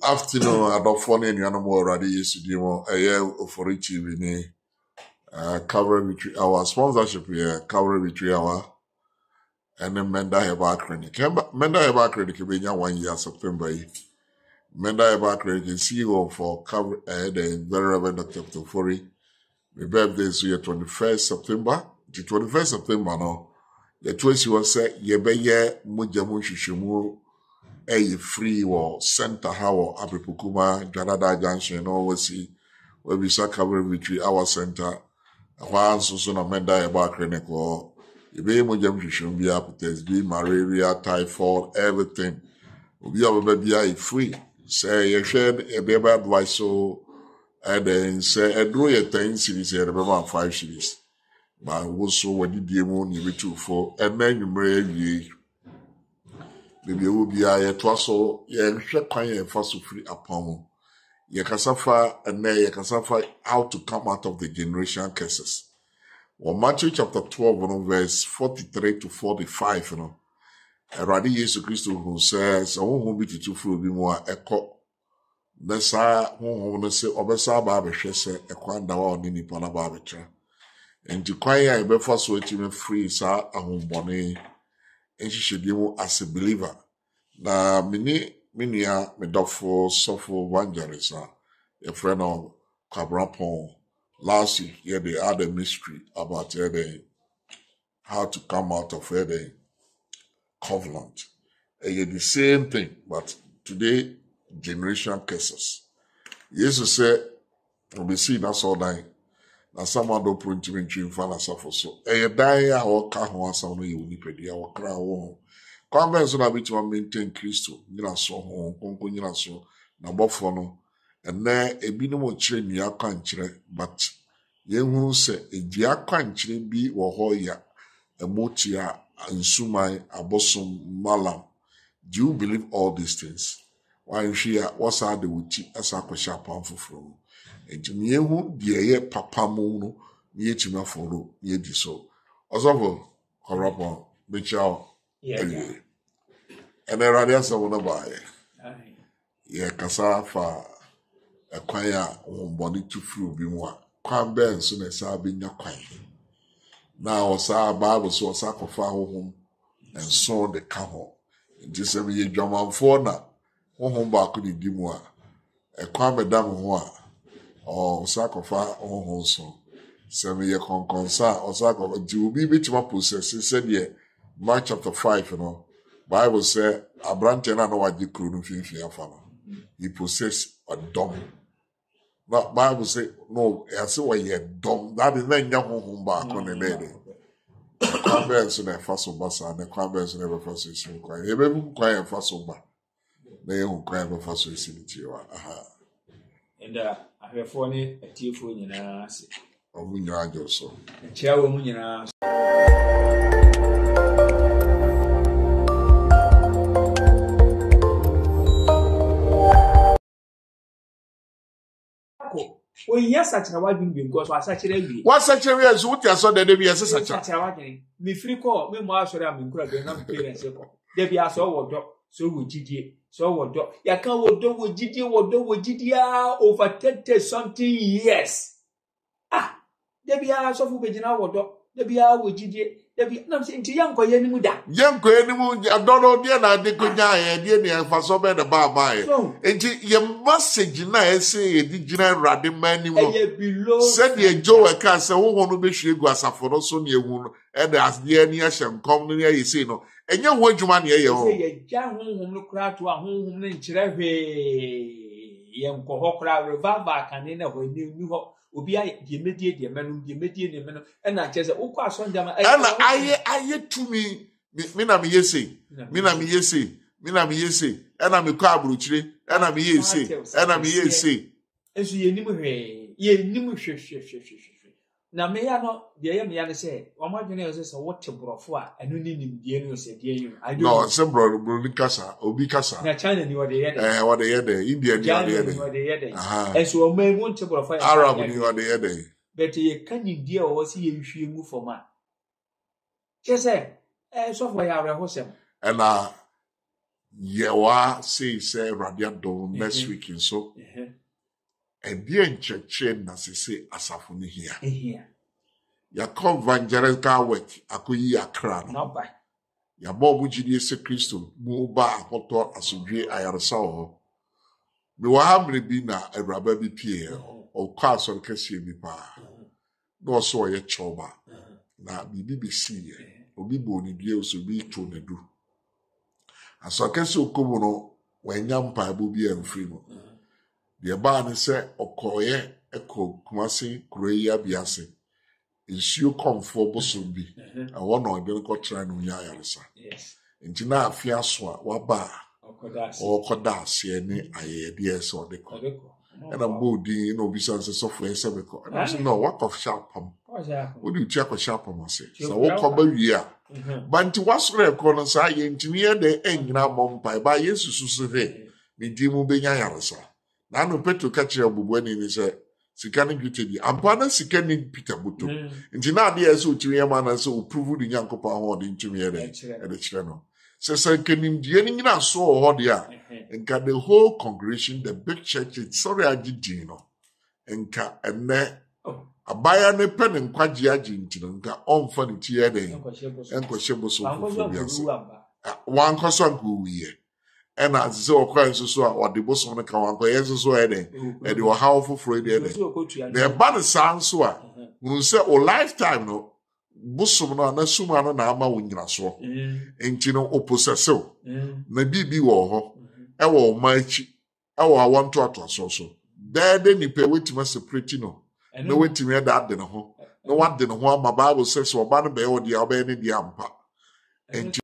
afternoon, I don't phone any animal already yesterday. Yaw Ofori TV covering between our sponsorship here, covering between our and then Menda Clinic. Menda Clinic will be 1 year September. Menda Clinic is CEO for cover the very Reverend Dr. Ofori. My birthday is 21st September. The 21st September no. The 20 was say yebeye mujamu shishimu free or center how Apripukuma Janada Junction oversee where we start covering between our center. One so na Menda about clinic or yebeye mujamu shishimu be hepatitis B, malaria, typhoid, everything. We have a baby free. Say you shared a baby advice so and then say I draw your 10 series here, remember 5 series. But also when the demo you to for and then you may maybe will be a twasso, yeah, quite first free upon you can suffer and then you can suffer how to come out of the generation cases. Well, Matthew chapter 12, verse 43 to 45, you know. Already Jesus Christ who says, I won't be to free be more echo. Nessa won't say, Obesa Barber, she said, a quanda or nini pana barbetra. And to quiet a breakfast waiting free, sir, a home bonnet, and she should do as a believer. Na minia, me dog for suffer one jarisa, a friend of Cabrapon. Last week, yeah, they had a mystery about how to come out of the covenant. And the same thing, but today, generation cases. Jesus said, we'll be seeing us all night. Na someone don't print to me in fan as so. A die or car some you will need or cry home. Come so that we maintain Christo, Nina so home, Conco Nina so, Nabofono, and there a binum train ya country, but ye who say a dear country be or hoya, a motia, and sumai, a bosom malam. Do you believe all these things? Why she what's are the witchy as a question from? And to me, who dear papa mono, near to my follow, near the so. Also, corrupt, which are anyway. And there are some of buy. Yeah, Casafa, a choir, on body to fruit be more. Quam Ben soon as I be your choir. Now, Sir Bible so sacrifice home and saw the camel. Just every year, German for now. Home back with the Dimua. A quam madame hoa. Or sacrifice on also. 7 year consa or sacrifice. You will be which one possess. He said, yeah, Mark chapter 5, you know. Bible said, a branch and I know what you couldn't feel for. He possessed a dumb. But Bible said, no, I say, why you're dumb. That is then young home back on the lady. Quambers in a fossil bassa and the quambers never fossil is inquiry. He may inquire fossil back. They won't cry for fossil city. And I have funny a tearful in a or Munyard so. A chairwoman in a well, yes, such a wide being because was such a lady. What such a real suit? I saw the Debbie as such a wagging. Me free call, me marshal, I'm incredible, not parents. Debbie, I saw what dog, so would GD, so what dog. Ya can't what dog with GD, what dog with GD over 30 something years. Ah, Debbie, I saw for Virginia, what dog, Debbie, I would GD. Debbie, no, saying to young Koyanimuda. Young Koyanimu, I don't know, dear, I did good guy, dear, for so bad about my. And your message, I say, did you not ride the man below? Said the Joe, I can't say, who want to be sure was for us on your wound, and as the near shall come near you say no. And you want your money, you young home crowd to a home in Cherry, young Cohocra, revival, and in a way new. Ubi I immediate the men, and I just oh, quite son, and I yet to me, Minam Yesi, and I'm a car bruchy, and I'm Yesi, and I'm Yesi. And so ye knew, now may I not, the Yamiana say, or my general says, what to brofwa, and you need the said, dear, I know some brother Brunicasa, Obicasa, now China, you are the other, what the other, Indian, you are the other, and so may want to brofwa, Arab, you are the other. But ye can't dear or see if you move for man. Just say, software are a wholesome. And Yawa say Radiado next week in so. And dear church na say asafuni here. Ya evangelical work akoyi akra no. Ya bobu jidie se Kristo mu ba akoto asodwe ayaresa ho. Me wa hamre bi na Awuraba bi pie o kwa so kese bi pa. No so ye choba. Na bibi bi si obi bo ni due so bi to na du. Aso kese okomu no wanya mpa bo bi amfiri no. De ba ne se okoye eko kumase kuroyi abiase. Issue comfort bosobi. I want to get a try no yaresa. Yes. Nti na afia so a waba okoda se ni ayedies or deco. And I'm bolding no bisan se software sebeko. And I say no work of sharpam. What do you check a sharpam say? So what come here? But what's record say engineer the engina bompai by yesu so say me dimu benya yaresa. Na no peto catch your bubweni ni say sikani gwete bi ampana sikani Peter Buto nti na ade ese otiri yama na se oprove di nyankopa ho de ntumi ede kire no se kenim die ni nyina so ho de a nka the whole congregation the big church it's sorry agidi no nka ene abaya ne pen nkwaje agi ntino nka onfa ne tie ede enko shebo so fu biase wan koso nko wiye and as so quite so or the boss on the cow, yes, so and you were how for free there. The bad sounds so. We say, oh, lifetime no, Busum no, and a summa no, ama wingra so. And you know, opposite so. Maybe be war, I will match, I want to so. There then you pay with me separate no. No way to me that dinner home. No one dinner home, my Bible says, or banner bear or the Albany the ampa. And